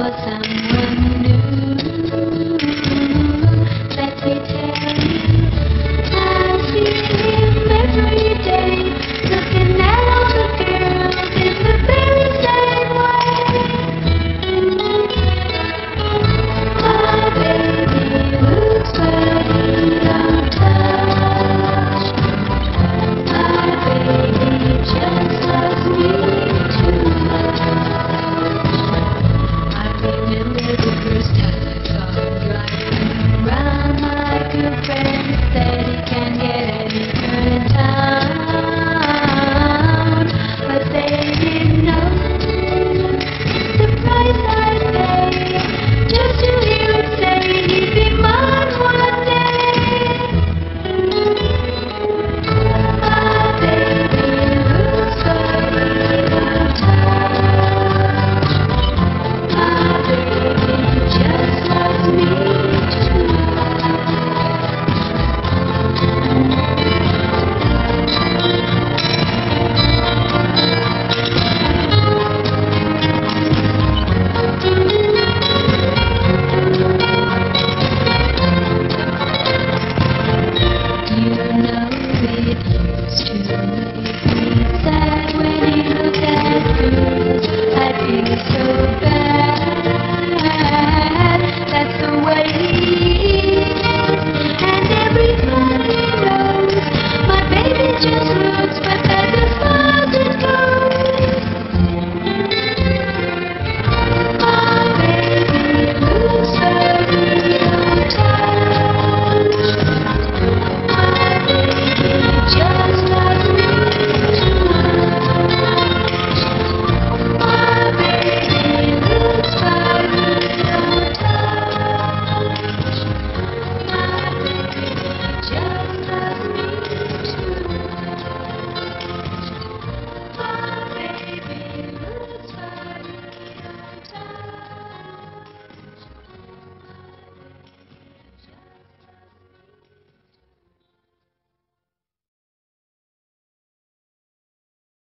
for someone new. Let me tell you, I see him every day, looking at all the girls in the very same way. My baby looks but he don't touch. My baby just loves me too much. I remember the first time I saw him driving around like a friend said he can't get anywhere in town. But they didn't know the price I'd pay just to hear him say he'd be mine one day. My baby looks but he don't touch. My baby just loves me too much. You know it used to make me sad when he looked at girls. I'd feel so bad.